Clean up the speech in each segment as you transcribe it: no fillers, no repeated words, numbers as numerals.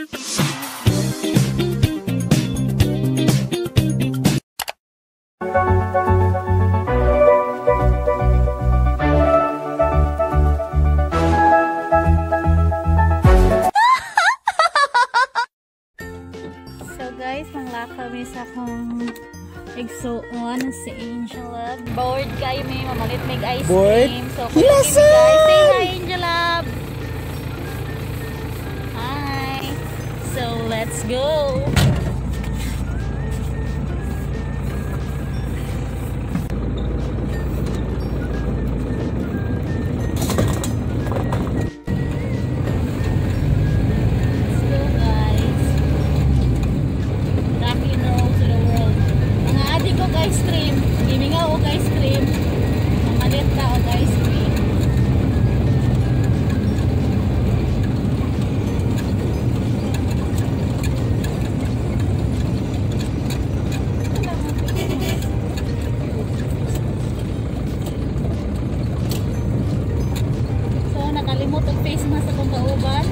Guys, manglakaw mi sa akong igsuon si Angel Love. Bored kayo may mamalit may ice cream. So, guys, say hi Angel Love. Hi. So, let's go. Ice cream, giving out ice cream, mamalit na og ice cream. So nakalimot og face mask akong kauban.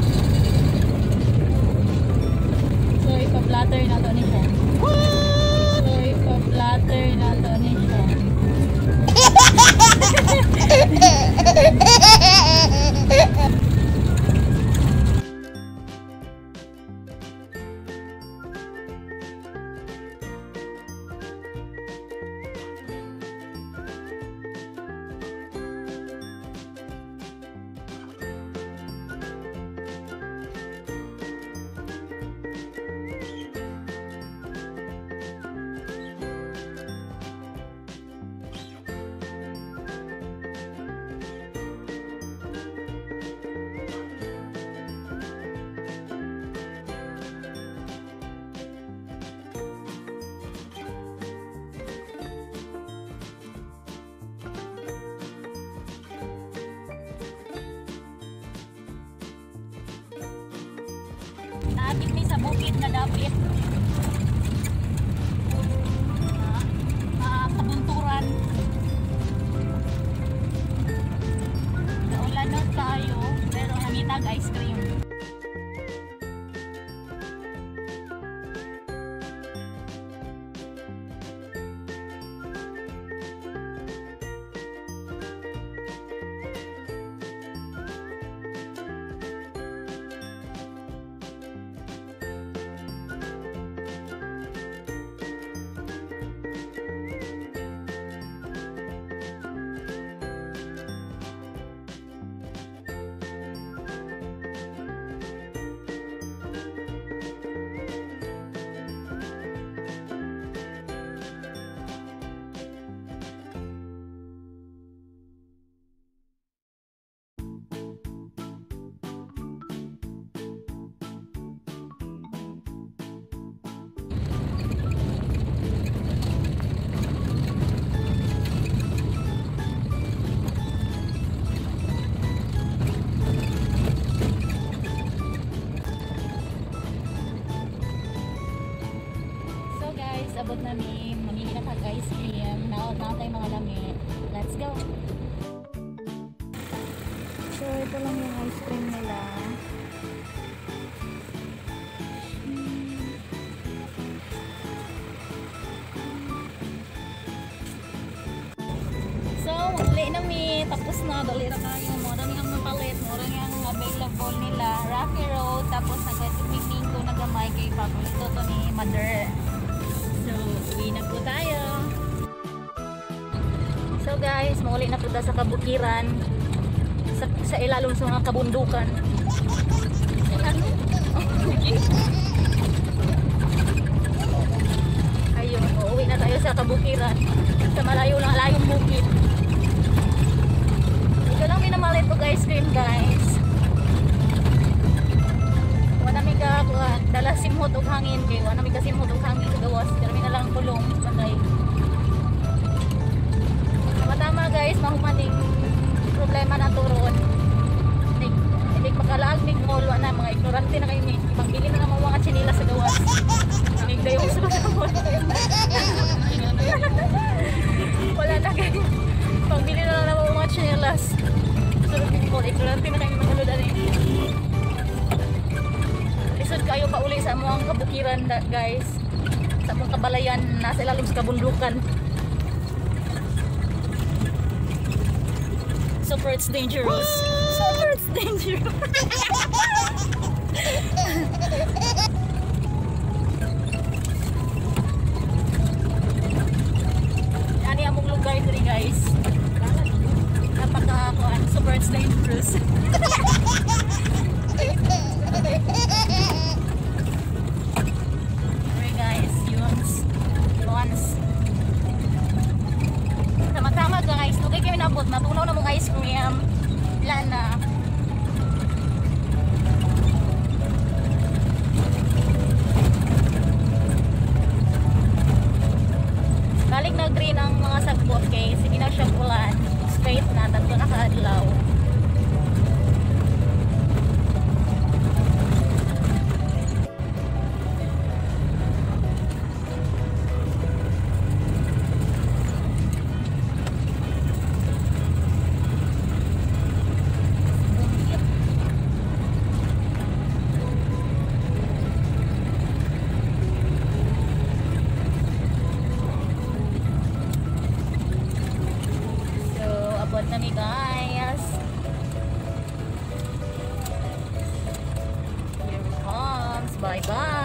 So ipa-blatter na to ni siya. Blatter na to ni siya. Naabit ni sa bukid na dapit. Kabunturan. Naulanot tayo, pero namitag ice cream. Abot namin, mamili na ice cream. Naot na tayo mga lami. Let's go! So, ito lang yung ice cream nila. So, uli na mi. Tapos na, dali na tayo. Mura niyang mapalit. Mura niyang available nila. Rocky Road. Tapos nag-tumingin ko na gamay kay paborito to ni Mother. Uwi na po tayo. So guys, mauli na po tayo sa kabukiran. Sa ilalong sa mga kabundukan. Ayun, uuwi na tayo sa kabukiran. Sa malayo lang, layong bukid. Ito lang minamalit po ice cream guys. Wala mi ka dala simhot og hangin kay wala mi ka simhot og hangin sa gawas. Pero mi na lang kulong patay. Tama guys, mahumaning problema na turon. Hindi makalaag ning mall na mga ignorante na kayo ni. Pagbili na ng mga chinila sa gawas. Nigdayo sa gawas. Wala na kayo. Pagbili na lang ng mga chinilas. So ignorante na kayo mga ludan eh. Lisod kayo bukiran guys. Sa mga kabalayan, nasa ilalim sa kabundukan. Super it's dangerous. Super it's dangerous. Yan yung among lugar dito guys. Napaka-kuan, super it's dangerous. Okay guys, yun. Once. Tama-tama guys, nugay kami nabot, natunaw na mong ice cream. Lana. Balik na green ang mga sagbot kay sige na siya ulan. Straight na, tanto nakaadlaw. Abot na ni guys. Here it comes. Bye bye.